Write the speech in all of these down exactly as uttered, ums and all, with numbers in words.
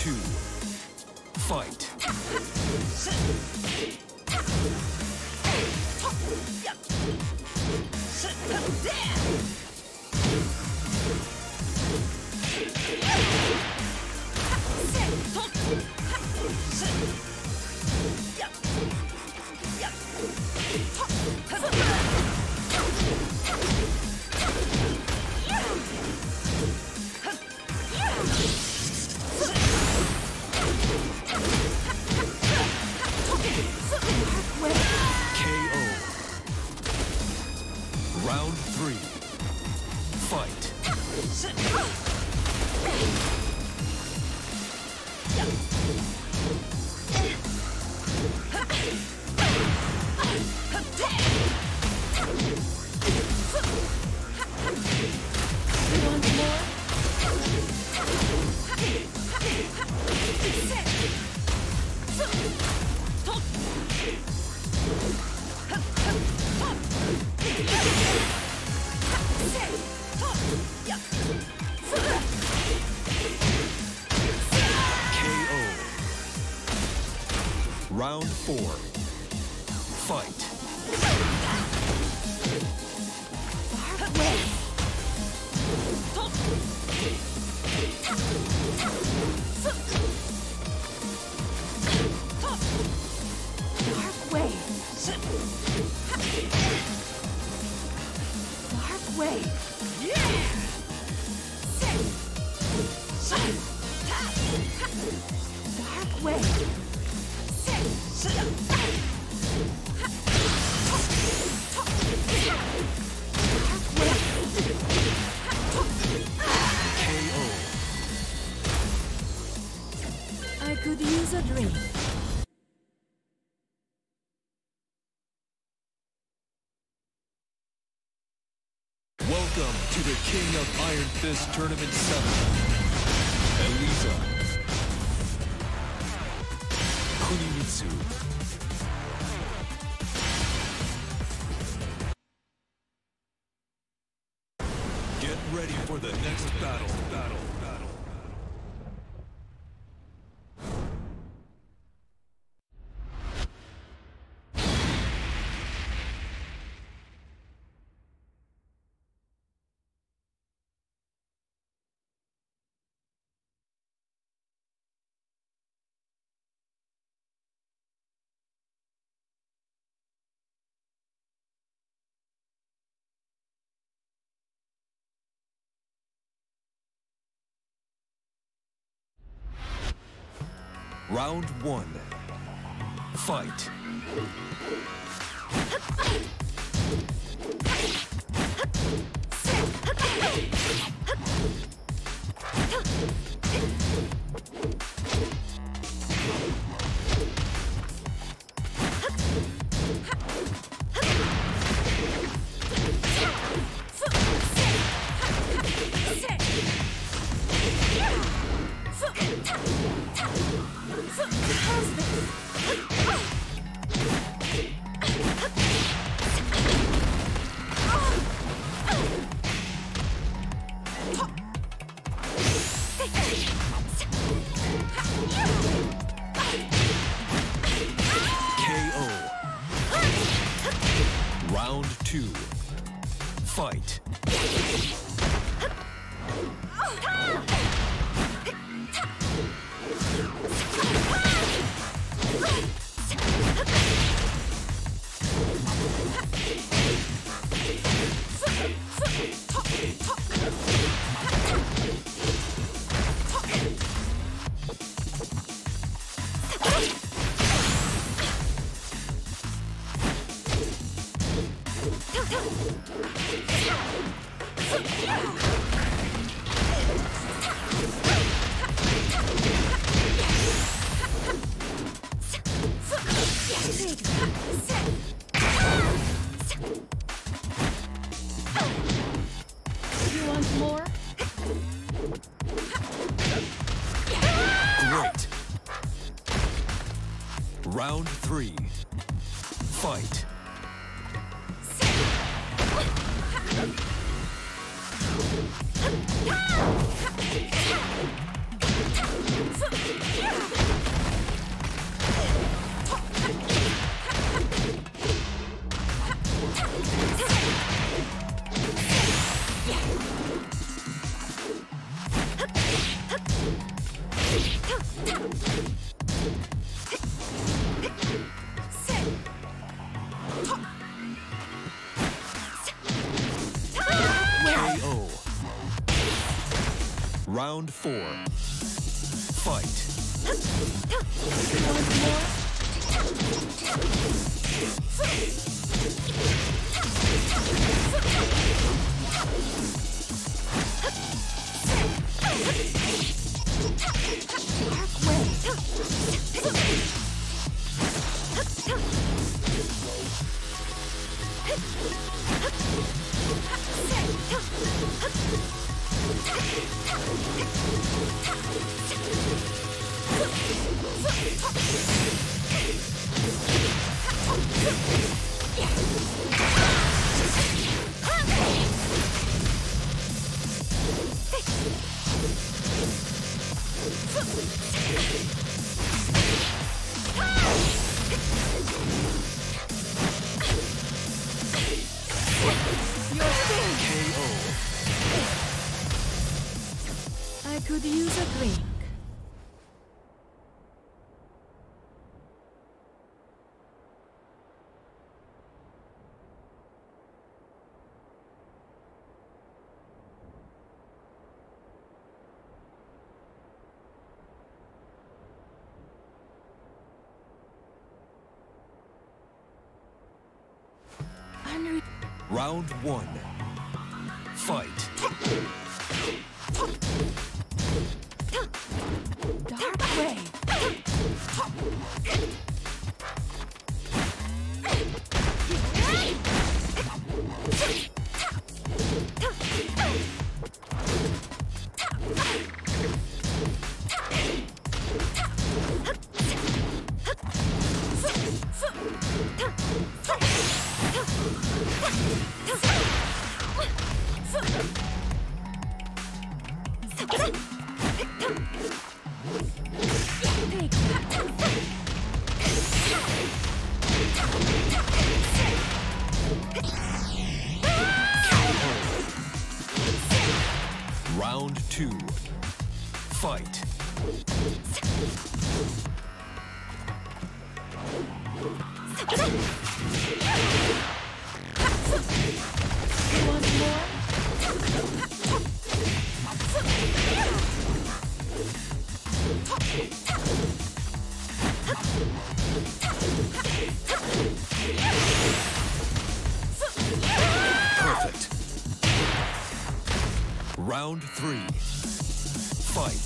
two. Fight. Round three. Fight. Round four. Fight. Dark wave. Dark wave. Yeah. Dark wave. I could use a drink. Welcome to the King of Iron Fist Tournament seven. Elisa. Kunimitsu. Get ready for the next battle, battle, battle. Round one. Fight. Round two. Fight. You want more? Great. Round three. Fight. Round four. Fight. I could use a drink. Round one. Fight. Dark way. Round two. Fight. Want more? Perfect. Round three. Fight.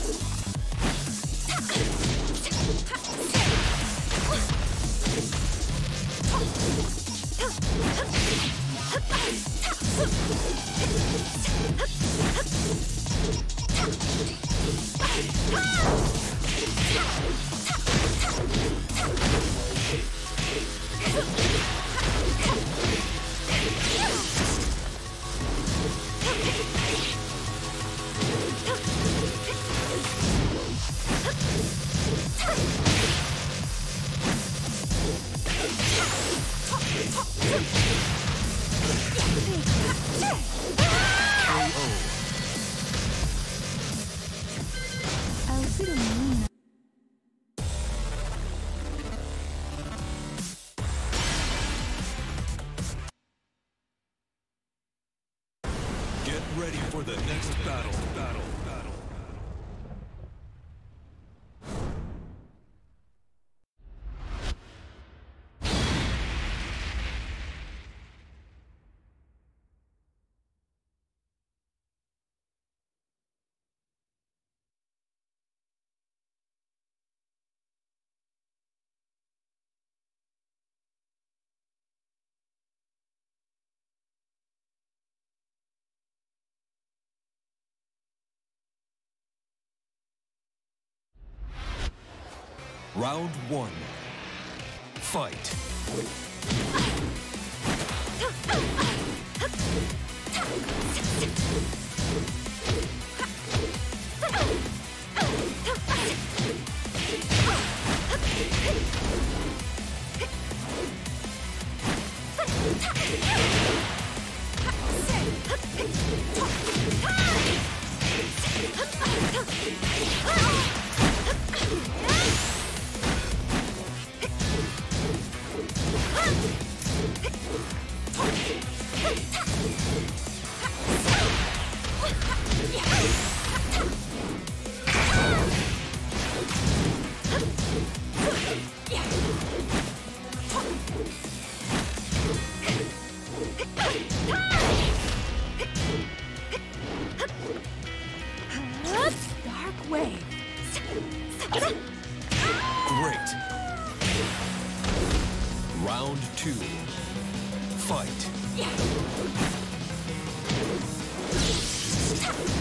I'll sit in the room. Get ready for the next battle. Battle. Battle. Round one. Fight.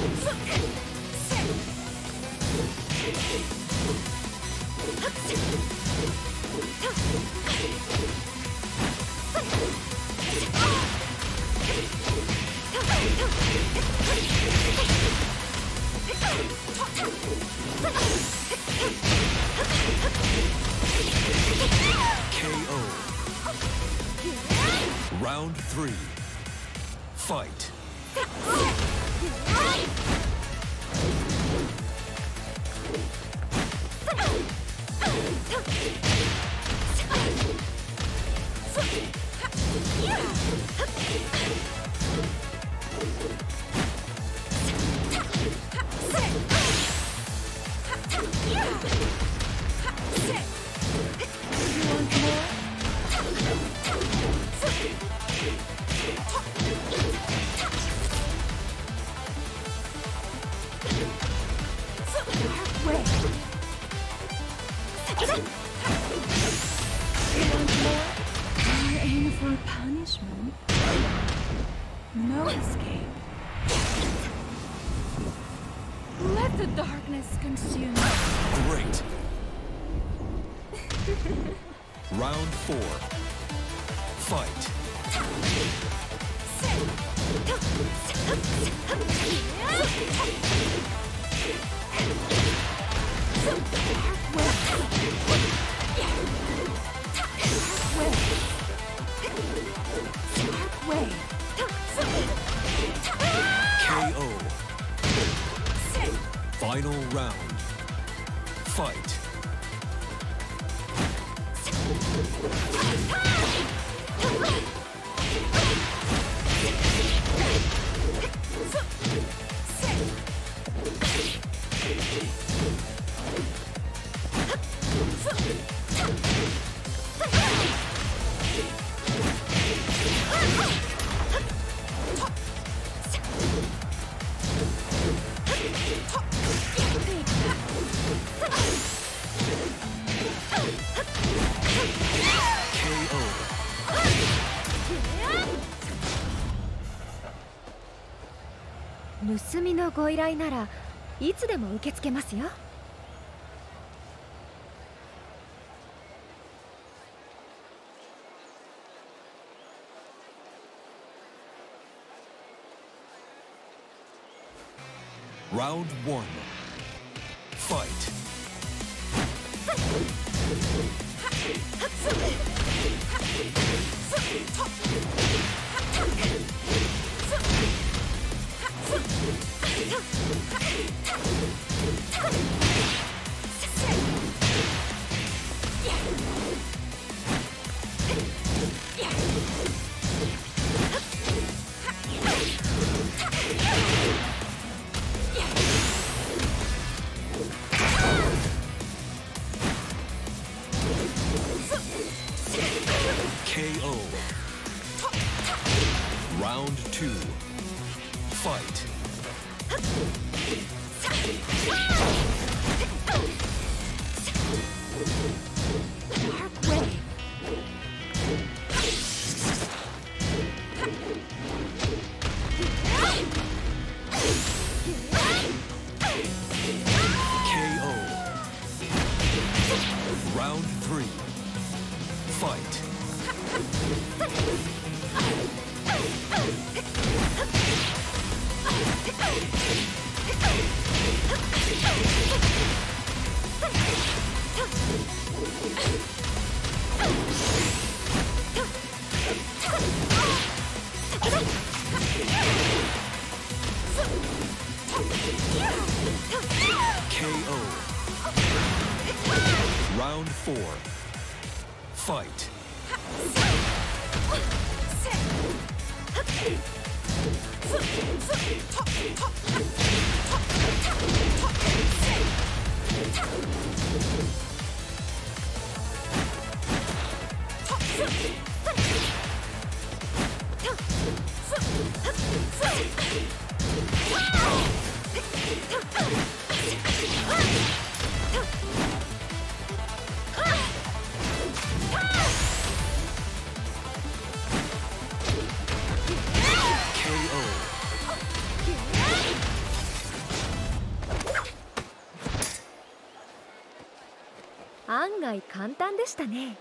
Round three. Fight. For punishment, no escape. Let the darkness consume you. Great. Round four. Fight. K O. Final round. Fight. 盗みのご依頼ならいつでも受け付けますよ。 Round one. Fight. K O. Round two. Fight. Dark way. K O. Round three. Fight. K O. Round four. Fight. K O. 案外簡単でしたね。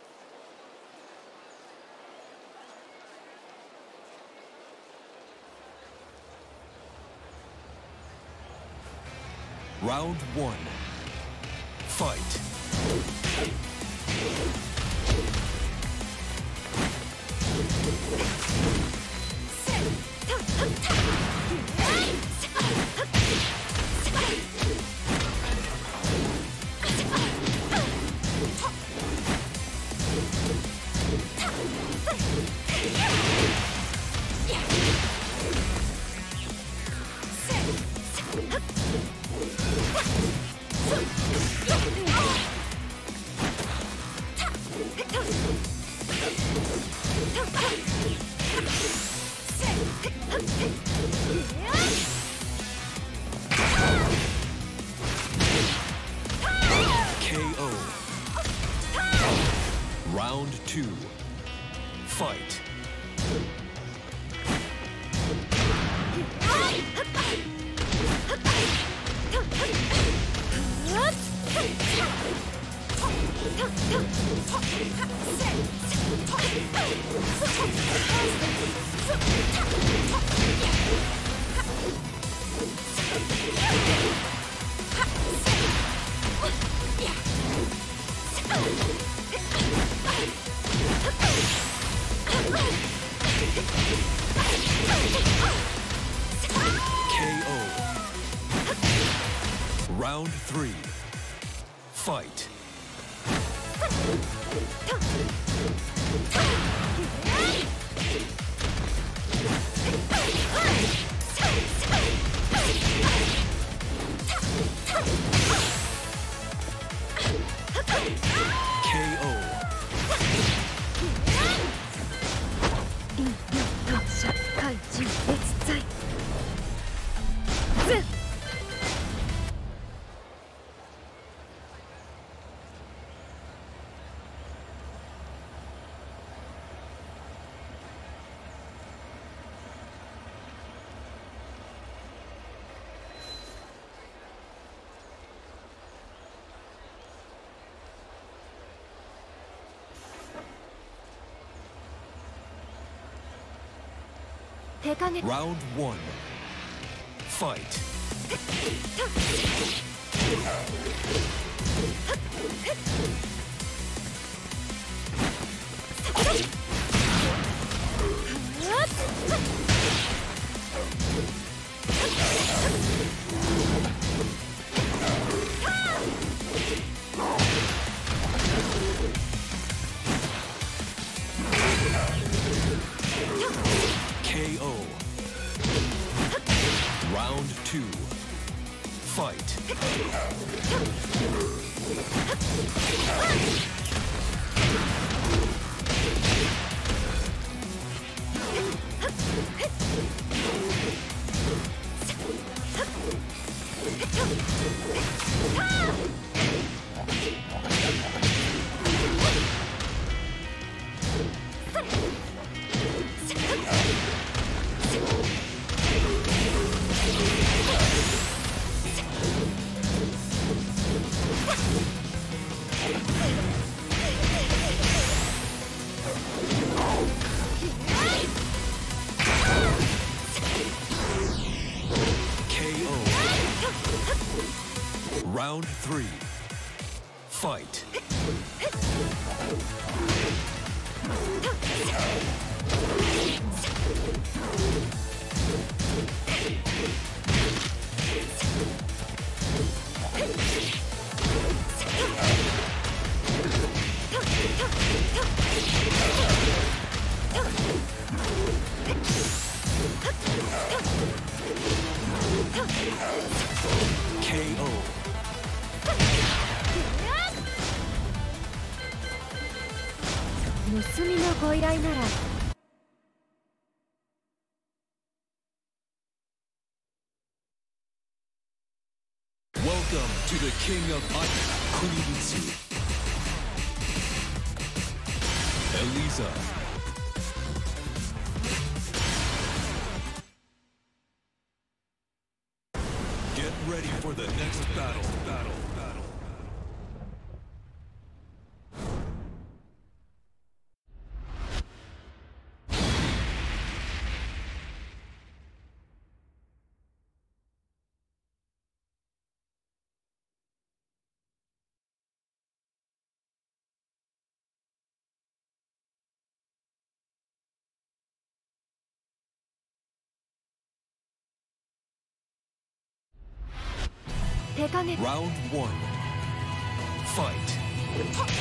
Round one. Fight. K O. Round two. Fight. K O. Round three. Fight. K O. 怪人別罪。ずっ手加減。 Round one. Fight. K O. Round two. Fight. Round three. Fight. K O. Welcome to the King of Iron, Kunibutsu. Eliza. Get ready for the next battle, battle, battle. Round one. Fight. Dark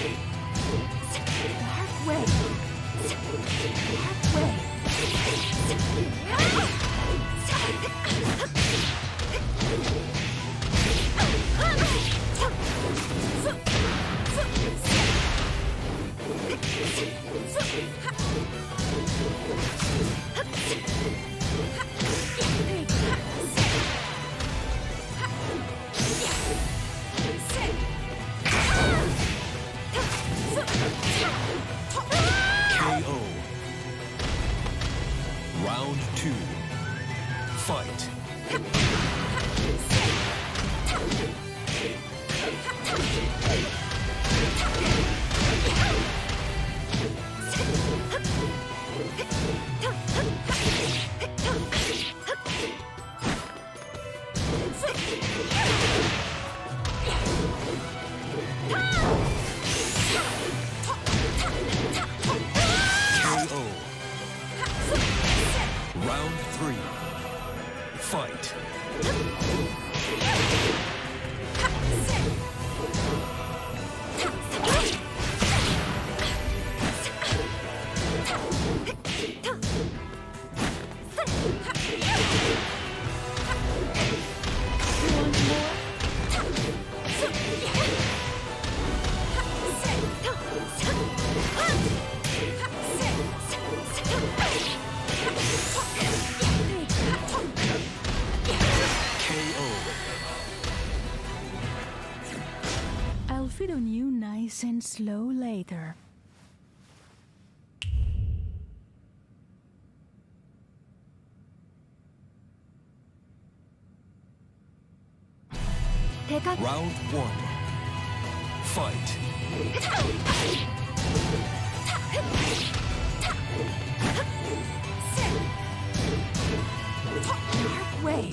way. Dark way. K O. Round two. Fight. Round three. Fight. I'll feed on you nice and slow later. Round one. Fight. Dark way.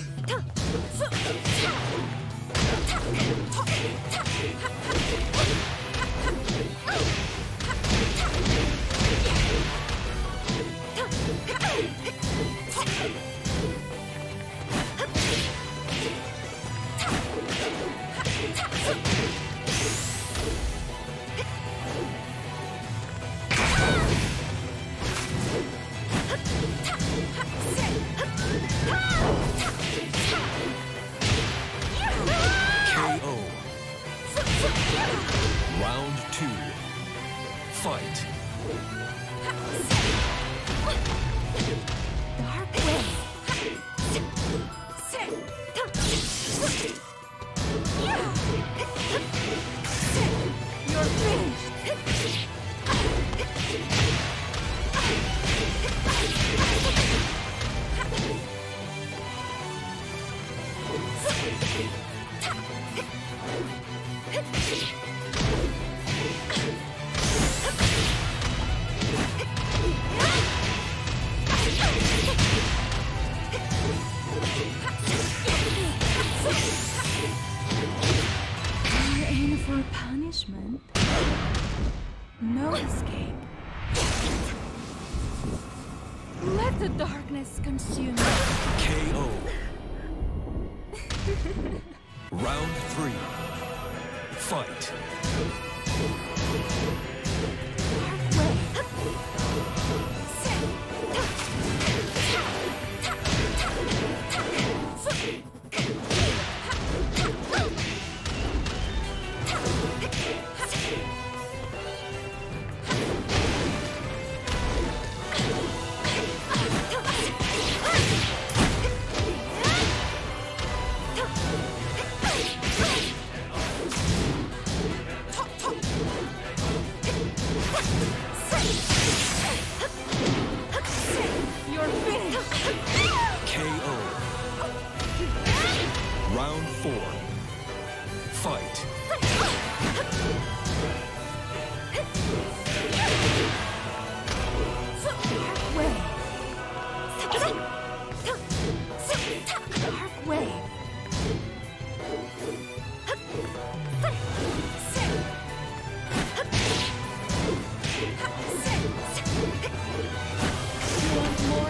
K O. Round two. Fight. Dark way. You're finished. You're in for punishment. No escape. Let the darkness consume me. K O. Round three. Fight. You're finished. K O. Round four. Fight. Dark way. You want more?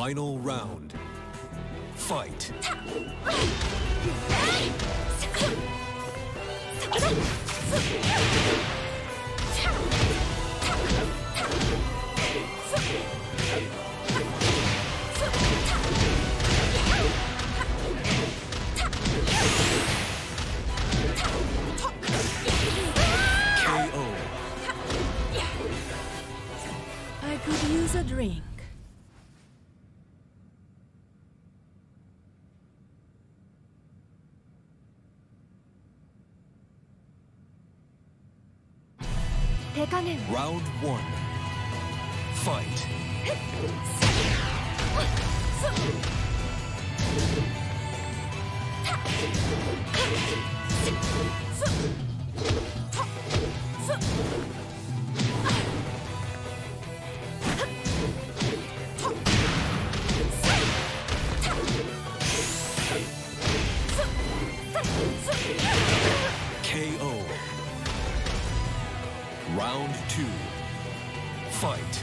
Final round. Fight. K O. I could use a drink. Round one. Fight. K O. Round two. Fight.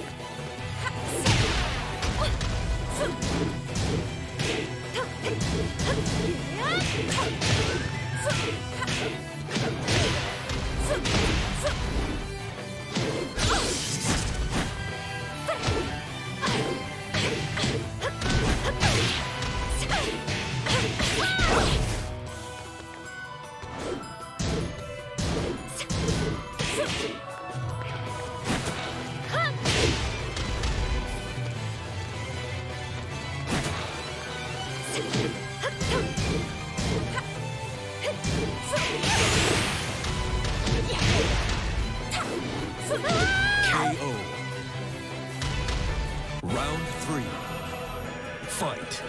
K O. Round three. Fight.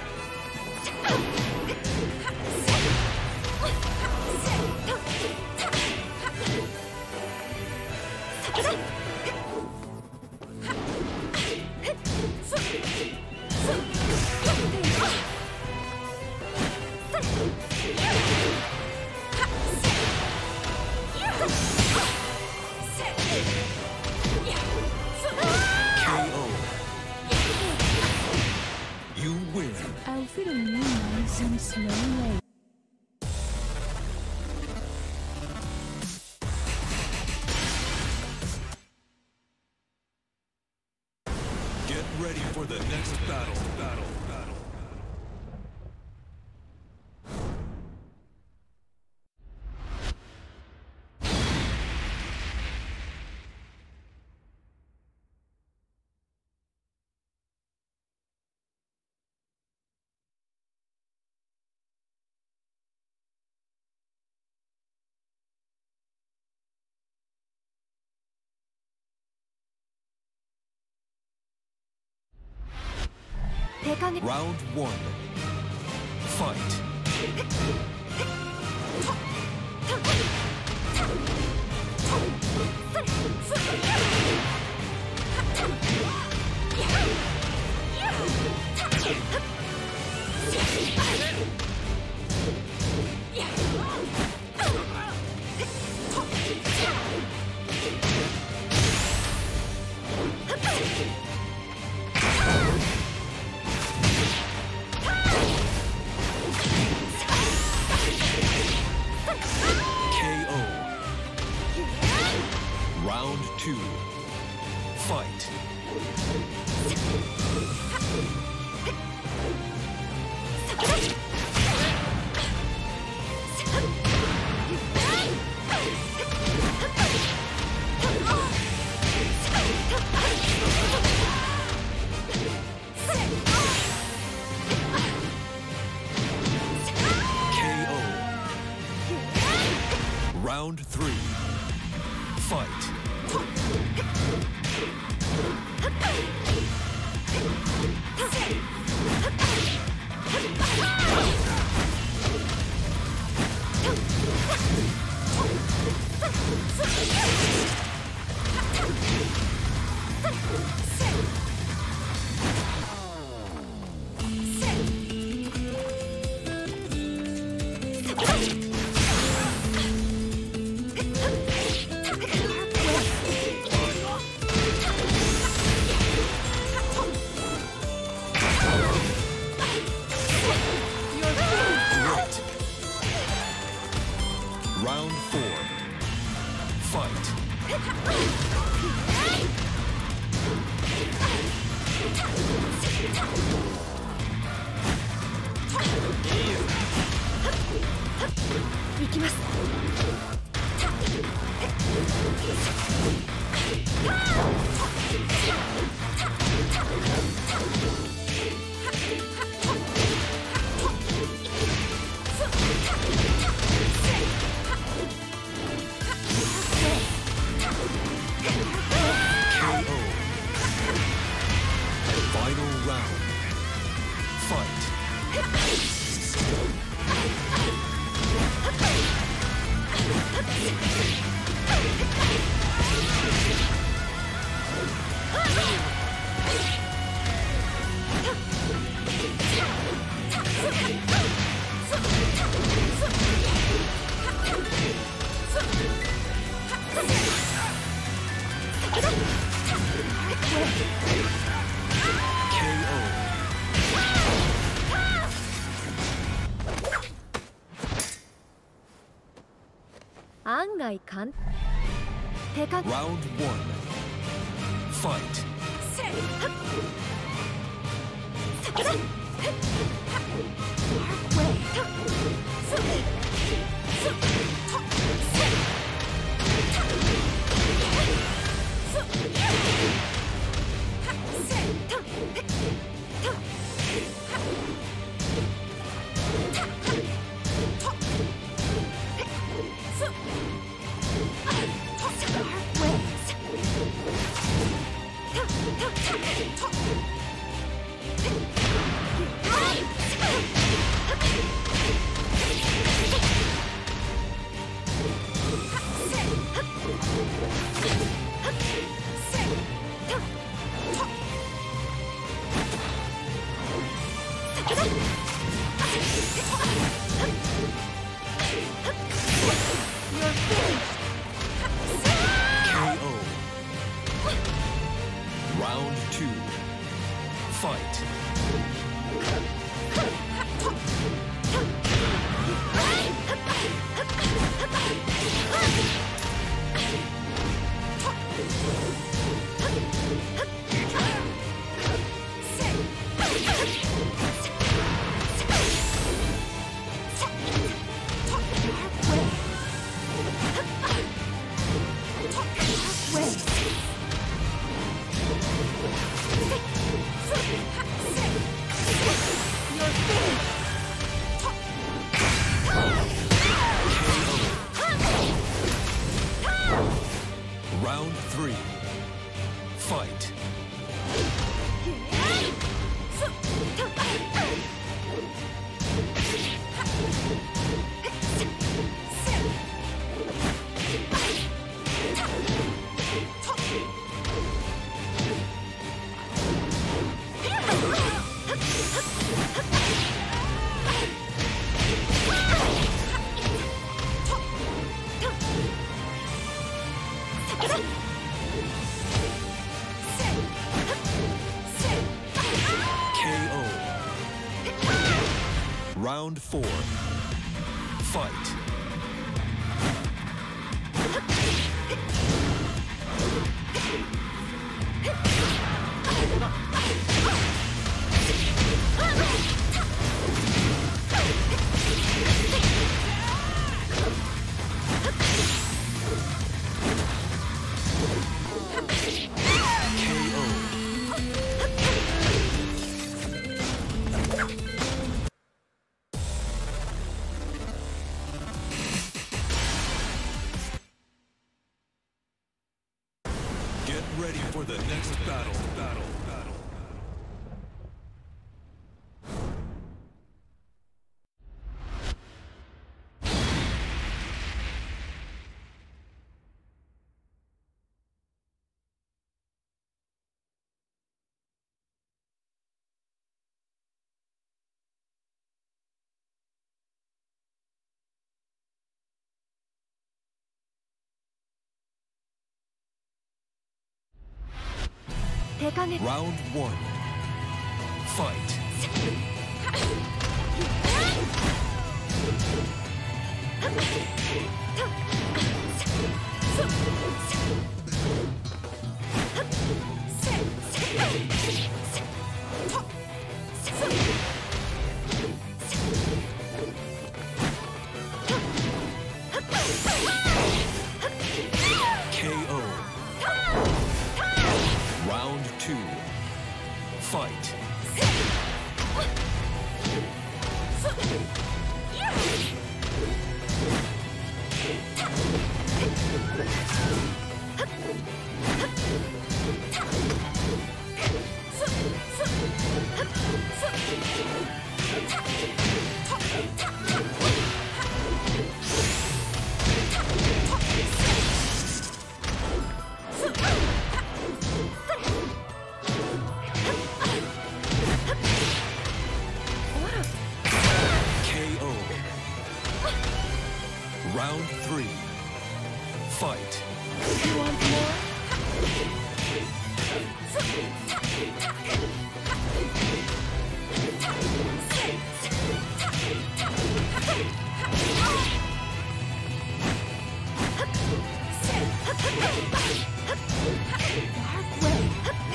K O. You win. I'll feel a new nice and slowly. Get ready for the next battle. Battle. Battle. Round one. Fight. K O. Round two. Fight. K O. Round three. Fight. 行きます。 Final round. Fight. 案外簡手加減。 Round one. Fight. Round two. Fight. Round three. Fight. Round four. Fight. Get ready for the next battle. Battle. Battle. Round one. Fight. Round three. Fight. You want more? Dark way.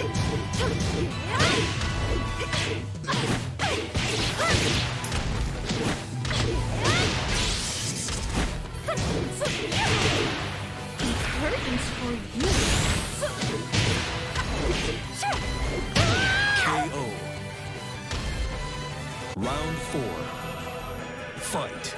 Curtains for you. K O. Round four. Fight.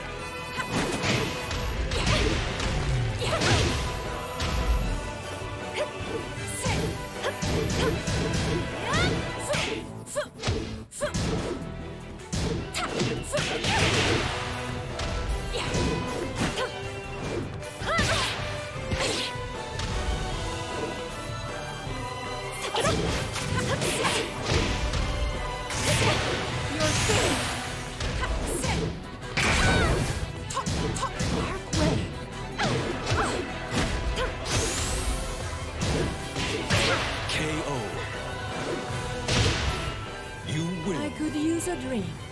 You're finished. Dark way. K O. You win. I could use a drink.